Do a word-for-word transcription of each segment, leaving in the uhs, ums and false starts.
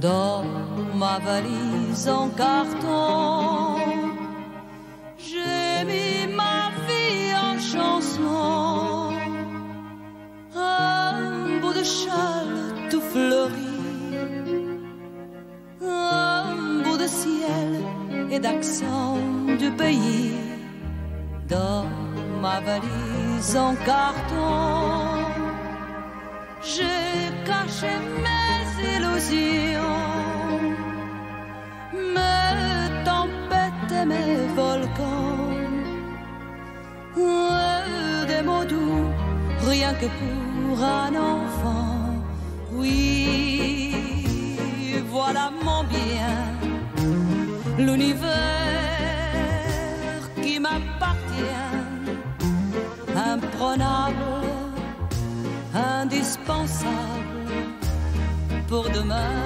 Dans ma valise en carton, j'ai mis ma vie en chanson. Un bout de châle tout fleuri, un bout de ciel et d'accent du pays. Dans ma valise en carton, j'ai caché mes illusions, mes tempêtes et mes volcans, et des mots doux, rien que pour un enfant. Oui, voilà mon bien, l'univers qui m'appartient, imprenable, indispensable pour demain.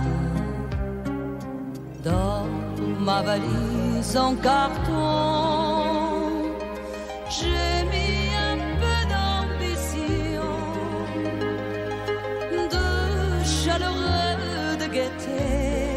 Dans ma valise en carton, j'ai mis un peu d'ambition, de chaleureux, de gaieté,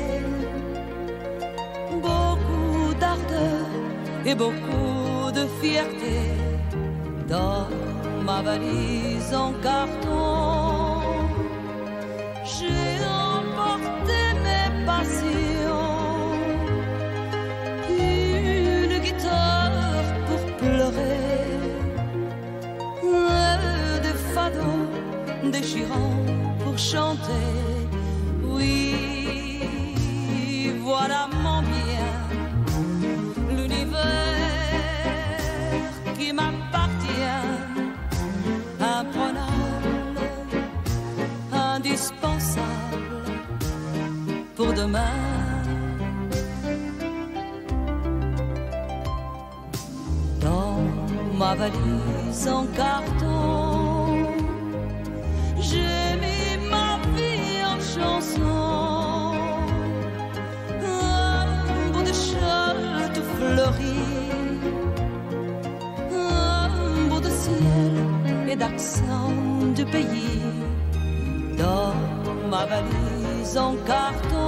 beaucoup d'ardeur et beaucoup de fierté. Dans ma valise en carton, j'ai emporté mes passions, une guitare pour pleurer, des fados déchirants pour chanter. Oui, voilà mon bien, l'univers qui m'appartient, imprenable, indispensable pour demain. Dans ma valise en carton, j'ai mis ma vie en chanson. Un bout de châle tout fleuri, un bout de ciel et d'accent du pays. Dans ma valise en carton,